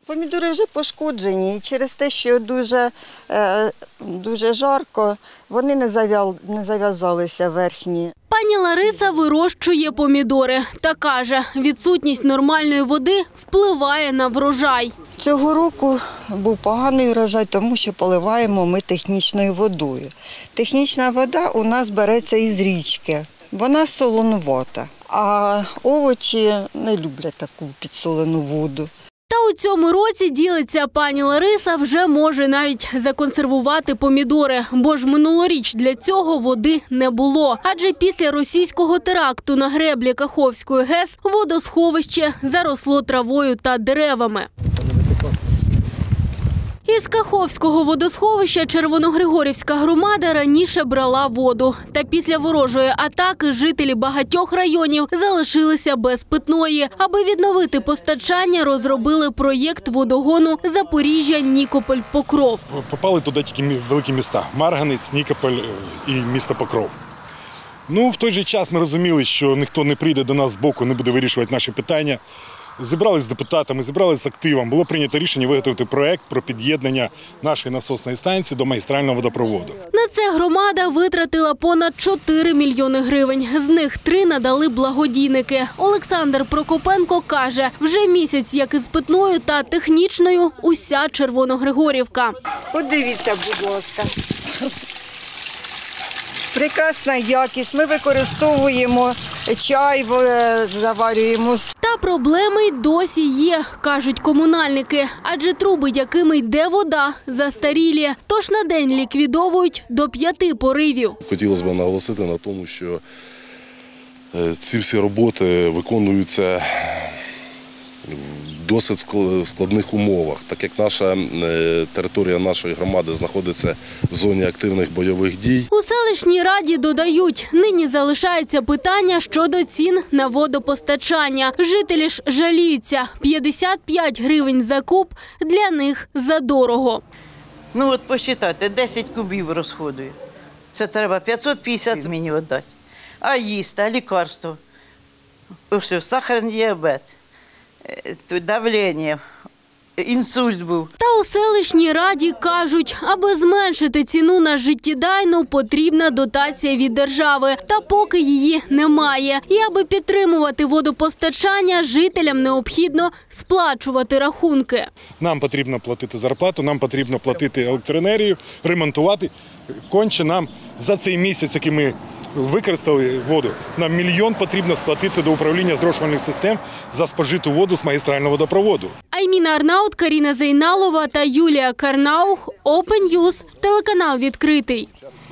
Помідори вже пошкоджені, і через те, що дуже жарко, вони не зав'язалися верхні. Пані Лариса вирощує помідори та каже, відсутність нормальної води впливає на врожай. Цього року був поганий врожай, тому що поливаємо ми технічною водою. Технічна вода у нас береться із річки, вона солонувата, а овочі не люблять таку підсолену воду. Та у цьому році, ділиться пані Лариса, вже може навіть законсервувати помідори, бо ж минулоріч для цього води не було. Адже після російського теракту на греблі Каховської ГЕС водосховище заросло травою та деревами. Із Каховського водосховища Червоногригорівська громада раніше брала воду. Та після ворожої атаки жителі багатьох районів залишилися без питної. Аби відновити постачання, розробили проєкт водогону Запоріжжя-Нікополь-Покров. Попали туди тільки великі міста – Марганець, Нікополь і місто Покров. В той же час ми розуміли, що ніхто не прийде до нас збоку, не буде вирішувати наші питання. Зібрались з депутатами, зібрались з активом. Було прийнято рішення виготовити проєкт про під'єднання нашої насосної станції до магістрального водопроводу. На це громада витратила понад 4 мільйони гривень. З них 3 надали благодійники. Олександр Прокопенко каже, вже місяць як із питною та технічною уся Червоногригорівка. Подивіться, будь ласка. Прекрасна якість. Ми використовуємо чай, заварюємо. Та проблеми й досі є, кажуть комунальники. Адже труби, якими йде вода, застарілі. Тож на день ліквідовують до 5 поривів. Хотілося б наголосити на тому, що ці всі роботи виконуються в досить складних умовах, так як територія нашої громади знаходиться в зоні активних бойових дій. У селищній раді додають, нині залишається питання щодо цін на водопостачання. Жителі ж жаліються, 55 гривень за куб для них задорого. От посчитайте, 10 кубів розходує. Це треба 550 мені віддати. А їсти, а лікарство, сахарний діабет. Давлення, інсульт був. Та у селищній раді кажуть, аби зменшити ціну на життєдайну, потрібна дотація від держави. Та поки її немає. І аби підтримувати водопостачання, жителям необхідно сплачувати рахунки. Нам потрібно платити зарплату, нам потрібно платити електроенергію, ремонтувати. Конче нам за цей місяць, який ми використали воду, нам 1 мільйон потрібно сплатити до управління зрошувальних систем за спожиту воду з магістрального водопроводу. Айміна Арнаут, Каріна Зейналова та Юлія Карнаух. Open News, телеканал «Відкритий».